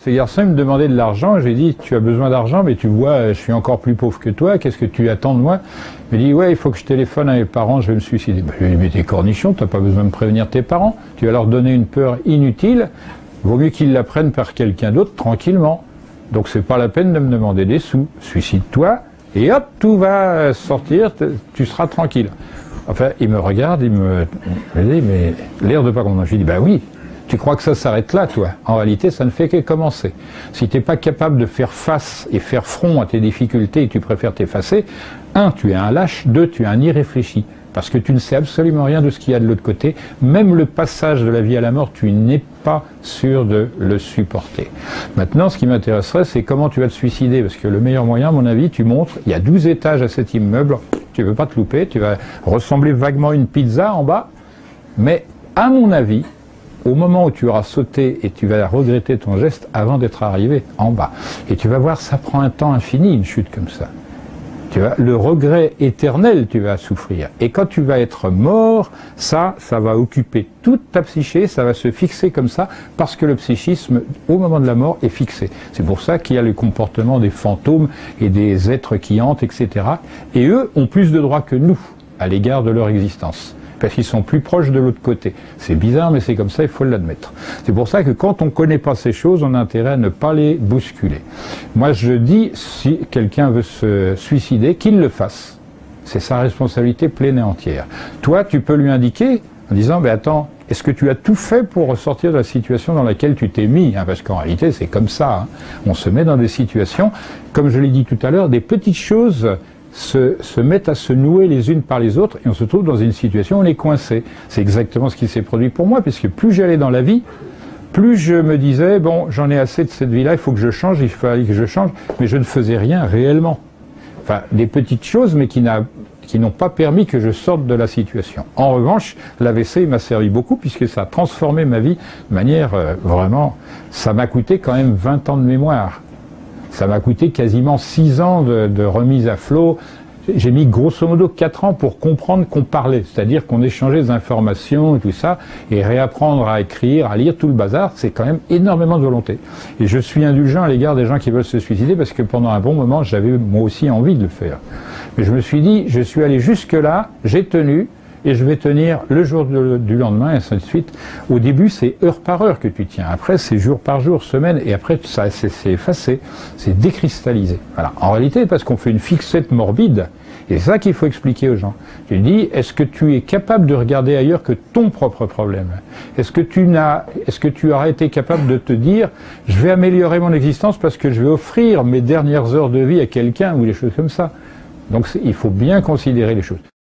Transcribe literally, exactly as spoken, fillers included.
Ce garçon me demandait de l'argent, j'ai dit tu as besoin d'argent mais tu vois je suis encore plus pauvre que toi, qu'est-ce que tu attends de moi? Il me dit ouais il faut que je téléphone à mes parents, je vais me suicider. Ben, je lui ai dit mais t'es cornichon, t'as pas besoin de prévenir tes parents, tu vas leur donner une peur inutile, vaut mieux qu'ils l'apprennent par quelqu'un d'autre tranquillement. Donc c'est pas la peine de me demander des sous, suicide-toi et hop tout va sortir, tu seras tranquille. Enfin il me regarde, il me, il me dit mais l'air de pas comprendre, je lui dis bah oui. Tu crois que ça s'arrête là, toi? En réalité, ça ne fait que commencer. Si tu n'es pas capable de faire face et faire front à tes difficultés et que tu préfères t'effacer, un, tu es un lâche, deux, tu es un irréfléchi. Parce que tu ne sais absolument rien de ce qu'il y a de l'autre côté. Même le passage de la vie à la mort, tu n'es pas sûr de le supporter. Maintenant, ce qui m'intéresserait, c'est comment tu vas te suicider. Parce que le meilleur moyen, à mon avis, tu montres, il y a douze étages à cet immeuble, tu ne veux pas te louper, tu vas ressembler vaguement à une pizza en bas. Mais, à mon avis, au moment où tu auras sauté et tu vas regretter ton geste avant d'être arrivé en bas. Et tu vas voir, ça prend un temps infini, une chute comme ça. Tu vois, le regret éternel, tu vas souffrir. Et quand tu vas être mort, ça, ça va occuper toute ta psyché, ça va se fixer comme ça, parce que le psychisme, au moment de la mort, est fixé. C'est pour ça qu'il y a le comportement des fantômes et des êtres qui hantent, et cetera. Et eux ont plus de droits que nous à l'égard de leur existence. Parce qu'ils sont plus proches de l'autre côté. C'est bizarre, mais c'est comme ça, il faut l'admettre. C'est pour ça que quand on ne connaît pas ces choses, on a intérêt à ne pas les bousculer. Moi, je dis, si quelqu'un veut se suicider, qu'il le fasse. C'est sa responsabilité pleine et entière. Toi, tu peux lui indiquer, en disant, ben attends, est-ce que tu as tout fait pour ressortir de la situation dans laquelle tu t'es mis, hein? Parce qu'en réalité, c'est comme ça. Hein. On se met dans des situations, comme je l'ai dit tout à l'heure, des petites choses Se, se mettent à se nouer les unes par les autres et on se trouve dans une situation où on est coincé. C'est exactement ce qui s'est produit pour moi, puisque plus j'allais dans la vie, plus je me disais, bon, j'en ai assez de cette vie-là, il faut que je change, il fallait que je change, mais je ne faisais rien réellement. Enfin, des petites choses, mais qui n'a, qui n'ont pas permis que je sorte de la situation. En revanche, l'A V C m'a servi beaucoup, puisque ça a transformé ma vie de manière euh, vraiment... Ça m'a coûté quand même vingt ans de mémoire. Ça m'a coûté quasiment six ans de, de remise à flot. J'ai mis grosso modo quatre ans pour comprendre qu'on parlait, c'est-à-dire qu'on échangeait des informations et tout ça, et réapprendre à écrire, à lire tout le bazar, c'est quand même énormément de volonté. Et je suis indulgent à l'égard des gens qui veulent se suicider, parce que pendant un bon moment, j'avais moi aussi envie de le faire. Mais je me suis dit, je suis allé jusque-là, j'ai tenu, et je vais tenir le jour de, du lendemain, et ainsi de suite. Au début, c'est heure par heure que tu tiens. Après, c'est jour par jour, semaine, et après, ça c'est effacé, c'est décristallisé. Voilà. En réalité, parce qu'on fait une fixette morbide, et c'est ça qu'il faut expliquer aux gens. Tu dis, est-ce que tu es capable de regarder ailleurs que ton propre problème? Est-ce que tu n'as, est-ce que tu aurais été capable de te dire, je vais améliorer mon existence parce que je vais offrir mes dernières heures de vie à quelqu'un, ou des choses comme ça? Donc, il faut bien considérer les choses.